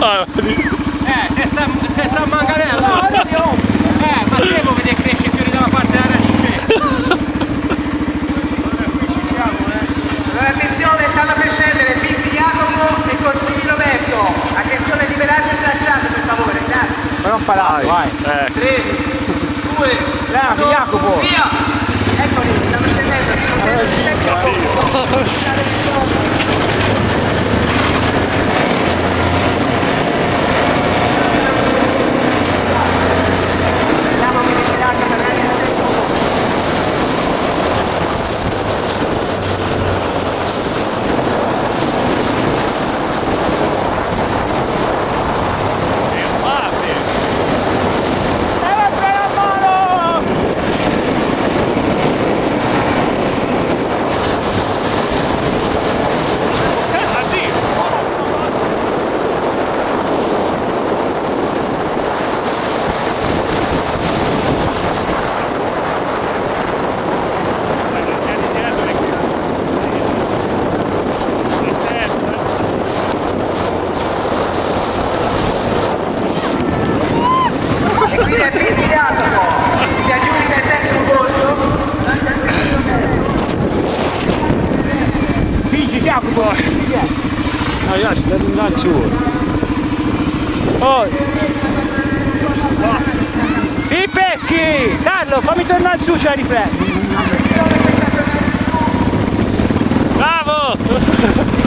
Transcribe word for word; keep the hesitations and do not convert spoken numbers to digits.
Eh, te sta, te sta a manganella! Eh, ma devo vedere cresce fiori dalla parte della radice! Allora attenzione, stanno per scendere Pizzi Jacopo e Corsini Roberto. Attenzione, liberate il tracciato per favore, grazie. Ma non parlare, vai. Eh. tre, due, uno, Jacopo! Via! Eccoli, stanno scendendo, stanno scendendo. Qui è Pizzi Jacopo, si aggiudica il settimo posto. Pizzi Jacopo! No, io ci devo andare su. Oh! I peschi! Carlo, fammi tornare su, c'è riflesso! Bravo!